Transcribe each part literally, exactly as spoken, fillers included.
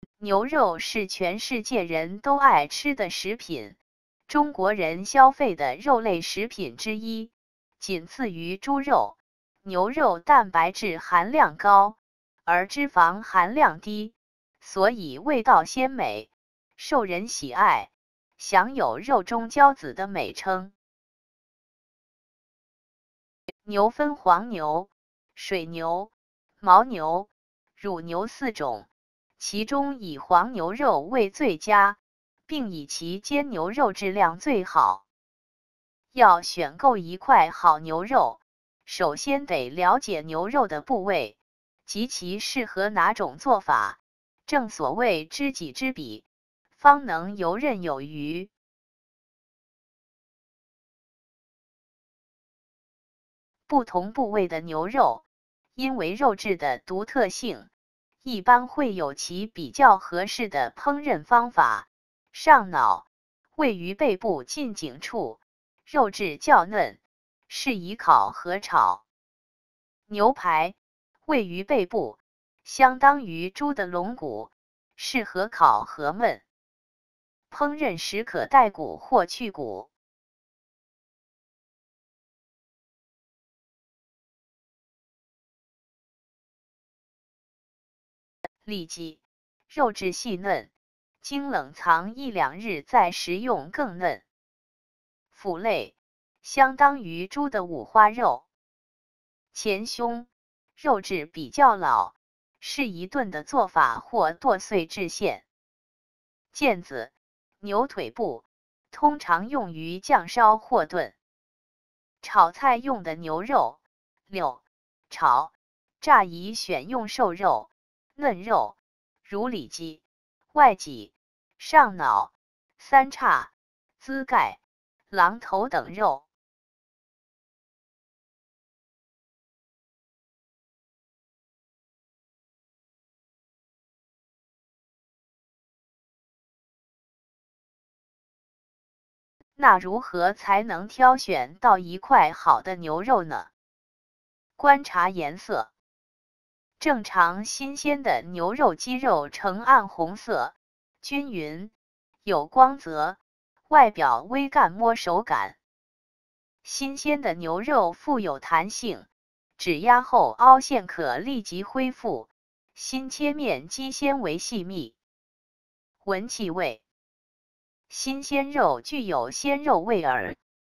牛肉是全世界人都爱吃的食品，中国人消费的肉类食品之一，仅次于猪肉。牛肉蛋白质含量高，而脂肪含量低，所以味道鲜美，受人喜爱，享有肉中骄子的美称。牛分黄牛、水牛、牦牛、乳牛四种，其中以黄牛肉为最佳，并以其煎牛肉质量最好。要选购一块好牛肉，首先得了解牛肉的部位及其适合哪种做法，正所谓知己知彼，方能游刃有余。不同部位的牛肉，因为肉质的独特性，一般会有其比较合适的烹饪方法。上脑位于背部近颈处，肉质较嫩，适宜烤和炒。牛排位于背部，相当于猪的龙骨，适合烤和焖。烹饪时可带骨或去骨。里脊肉质细嫩，经冷藏一两日再食用更嫩。腹肋相当于猪的五花肉。前胸肉质比较老，适宜炖的做法或剁碎至馅。腱子牛腿部通常用于酱烧或炖。炒菜用的牛肉，溜、炒、炸宜选用瘦肉、嫩肉，如里脊、外脊、上脑、三叉、滋盖、狼头等肉。那如何才能挑选到一块好的牛肉呢？观察颜色。正常新鲜的牛肉肌肉呈暗红色，均匀，有光泽，外表微干摸手感。新鲜的牛肉富有弹性，指压后凹陷可立即恢复，新切面肌纤维细密。闻气味。新鲜肉具有鲜肉味儿。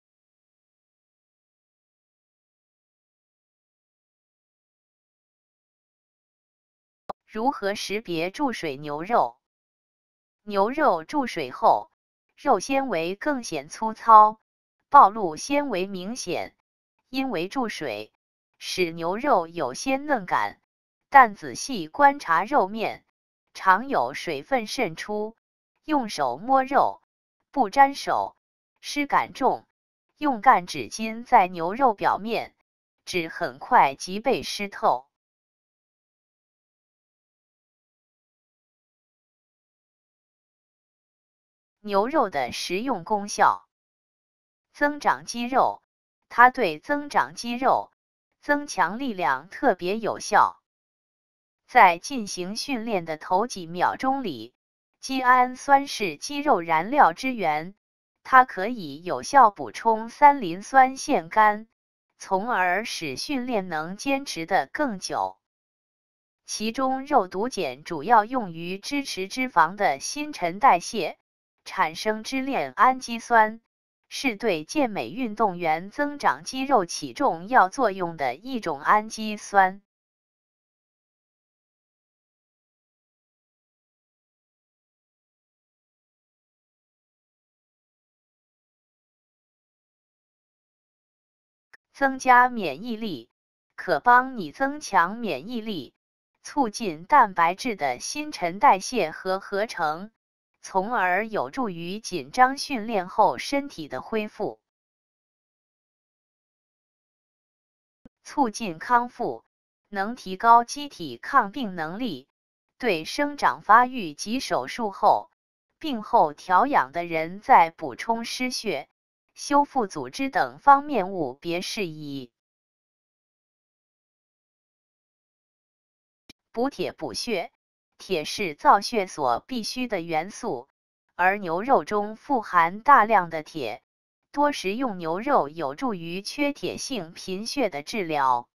如何识别注水牛肉？牛肉注水后，肉纤维更显粗糙，暴露纤维明显，因为注水，使牛肉有鲜嫩感，但仔细观察肉面，常有水分渗出，用手摸肉，不沾手，湿感重，用干纸巾在牛肉表面，纸很快即被湿透。牛肉的食用功效。增长肌肉，它对增长肌肉、增强力量特别有效。在进行训练的头几秒钟里，肌氨酸是肌肉燃料之源，它可以有效补充三磷酸腺苷，从而使训练能坚持得更久。其中肉毒碱主要用于支持脂肪的新陈代谢，产生支链氨基酸，是对健美运动员增长肌肉起重要作用的一种氨基酸。增加免疫力，可帮你增强免疫力，促进蛋白质的新陈代谢和合成，从而有助于紧张训练后身体的恢复。促进康复，能提高机体抗病能力，对生长发育及手术后、病后调养的人在补充失血、修复组织等方面务别适宜。补铁补血， 铁是造血所必需的元素，而牛肉中富含大量的铁，多食用牛肉有助于缺铁性贫血的治疗。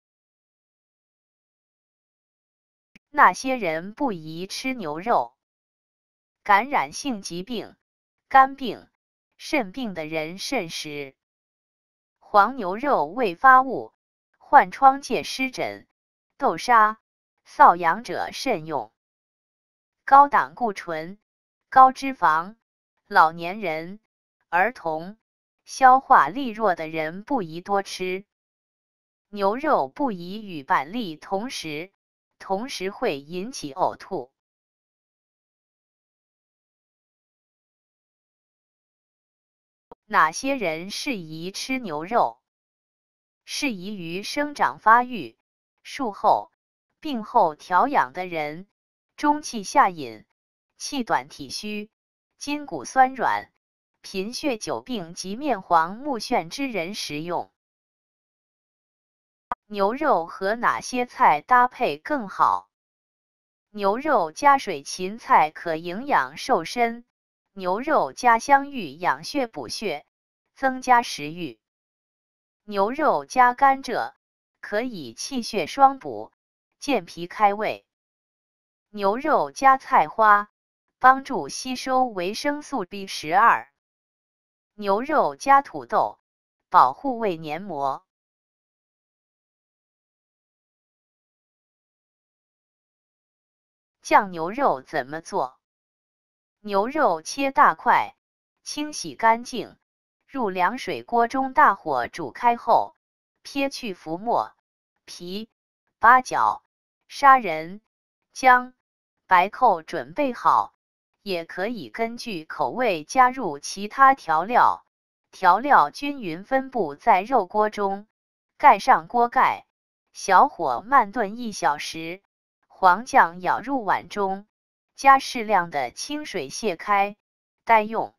那些人不宜吃牛肉。感染性疾病、肝病、肾病的人慎食。黄牛肉未发物，患疮疥湿疹、豆沙、瘙痒者慎用。高胆固醇、高脂肪、老年人、儿童、消化力弱的人不宜多吃。牛肉不宜与板栗同食，同时会引起呕吐。哪些人适宜吃牛肉？适宜于生长发育、术后、病后调养的人，中气下隐、气短体虚、筋骨酸软、贫血久病及面黄目眩之人食用。牛肉和哪些菜搭配更好？牛肉加水芹菜可营养瘦身，牛肉加香芋养血补血，增加食欲。牛肉加甘蔗可以气血双补，健脾开胃。牛肉加菜花帮助吸收维生素 B 十二。牛肉加土豆保护胃黏膜。酱牛肉怎么做？牛肉切大块，清洗干净，入凉水锅中大火煮开后，撇去浮沫、皮、八角、砂仁、姜、白蔻准备好，也可以根据口味加入其他调料。调料均匀分布在肉锅中，盖上锅盖，小火慢炖一小时。黄酱舀入碗中，加适量的清水卸开，待用。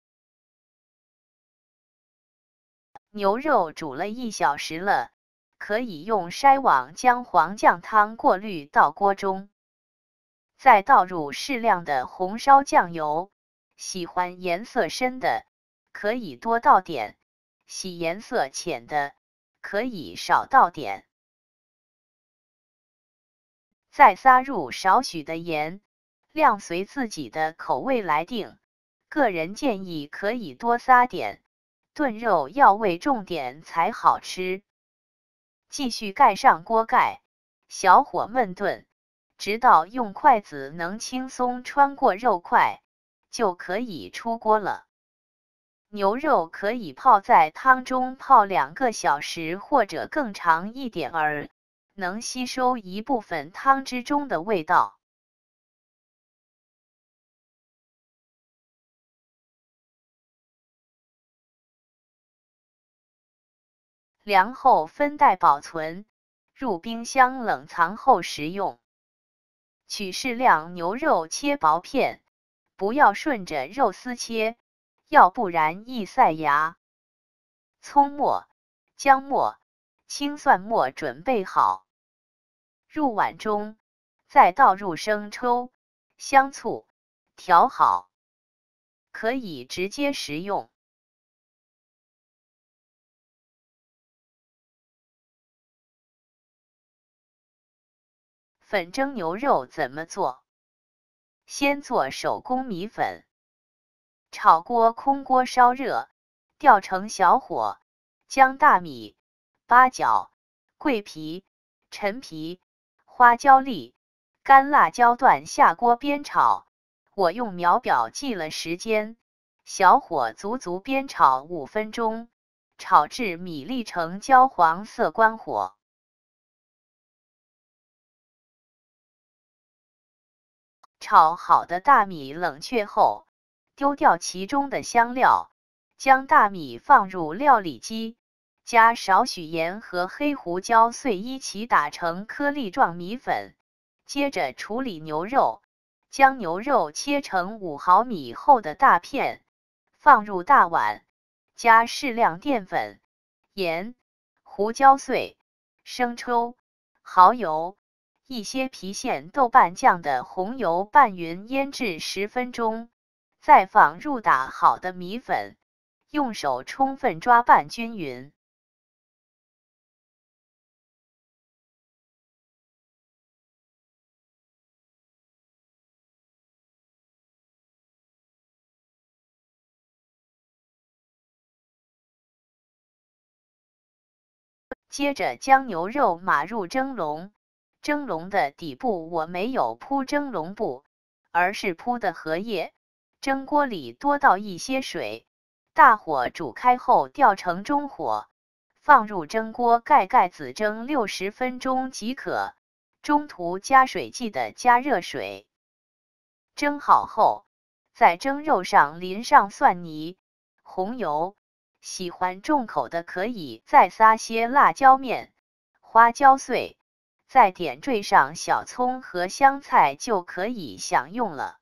牛肉煮了一小时了，可以用筛网将黄酱汤过滤到锅中，再倒入适量的红烧酱油。喜欢颜色深的，可以多倒点；喜颜色浅的，可以少倒点。再撒入少许的盐，量随自己的口味来定。个人建议可以多撒点，炖肉要味重点才好吃。继续盖上锅盖，小火焖炖，直到用筷子能轻松穿过肉块，就可以出锅了。牛肉可以泡在汤中泡两个小时或者更长一点儿，能吸收一部分汤汁中的味道。凉后分袋保存，入冰箱冷藏后食用。取适量牛肉切薄片，不要顺着肉丝切，要不然易塞牙。葱末、姜末、青蒜末准备好，入碗中，再倒入生抽、香醋，调好，可以直接食用。粉蒸牛肉怎么做？先做手工米粉。炒锅空锅烧热，调成小火，将大米、八角、桂皮、陈皮、花椒粒、干辣椒段下锅煸炒。我用秒表记了时间，小火足足煸炒五分钟，炒至米粒呈焦黄色关火。炒好的大米冷却后，丢掉其中的香料，将大米放入料理机，加少许盐和黑胡椒碎一起打成颗粒状米粉。接着处理牛肉，将牛肉切成五毫米厚的大片，放入大碗，加适量淀粉、盐、胡椒碎、生抽、蚝油、 一些郫县豆瓣酱的红油拌匀腌制十分钟，再放入打好的米粉，用手充分抓拌均匀。接着将牛肉码入蒸笼，蒸笼的底部我没有铺蒸笼布，而是铺的荷叶。蒸锅里多倒一些水，大火煮开后调成中火，放入蒸锅盖盖子蒸六十分钟即可。中途加水记得加热水。蒸好后，在蒸肉上淋上蒜泥、红油。喜欢重口的可以再撒些辣椒面、花椒碎，再点缀上小葱和香菜就可以享用了。